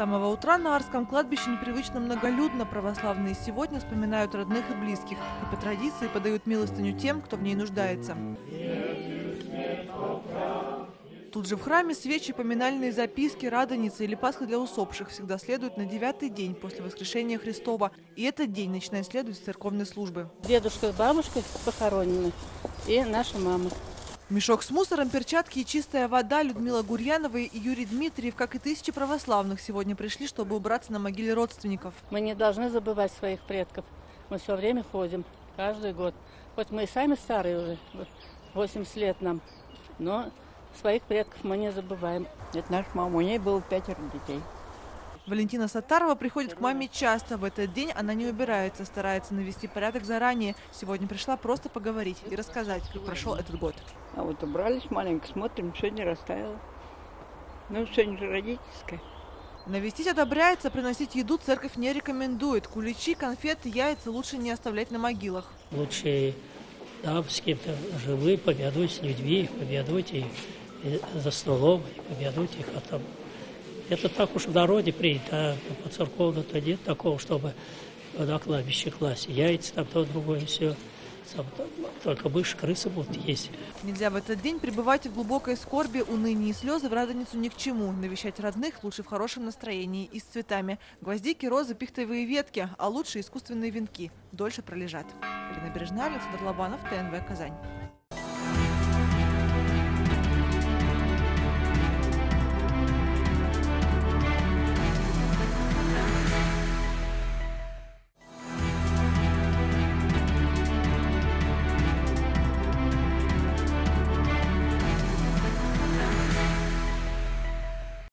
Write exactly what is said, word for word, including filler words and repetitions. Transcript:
самого утра на Арском кладбище непривычно многолюдно. Православные сегодня вспоминают родных и близких и по традиции подают милостыню тем, кто в ней нуждается. Тут же в храме свечи, поминальные записки, радоницы или Пасха для усопших всегда следуют на девятый день после воскрешения Христова. И этот день начинает следовать с церковной службы. Дедушка с бабушкой похоронены и наша мама. Мешок с мусором, перчатки и чистая вода. Людмила Гурьянова и Юрий Дмитриев, как и тысячи православных, сегодня пришли, чтобы убраться на могиле родственников. Мы не должны забывать своих предков. Мы все время ходим, каждый год. Хоть мы и сами старые уже, восемьдесят лет нам, но своих предков мы не забываем. Это наша мама, у нее было пятеро детей. Валентина Саттарова приходит к маме часто. В этот день она не убирается, старается навести порядок заранее. Сегодня пришла просто поговорить и рассказать, как прошел этот год. А вот убрались маленько, смотрим, сегодня растаяло. Ну, сегодня же родительская. Навестить одобряется, приносить еду церковь не рекомендует. Куличи, конфеты, яйца лучше не оставлять на могилах. Лучше, да, с кем-то живы, победуйте с людьми, победуйте за столом, победуйте их. А там... Это так уж в народе принято, а по церковному-то нет такого, чтобы на кладбище класть яйца, там то, другое, все. Только мыши, крысы будут есть. Нельзя в этот день пребывать в глубокой скорби, унынии и слезы в Радоницу ни к чему. Навещать родных лучше в хорошем настроении и с цветами. Гвоздики, розы, пихтовые ветки, а лучше искусственные венки. Дольше пролежат. Ирина Бережная, Александр Лобанов, ТНВ, Казань.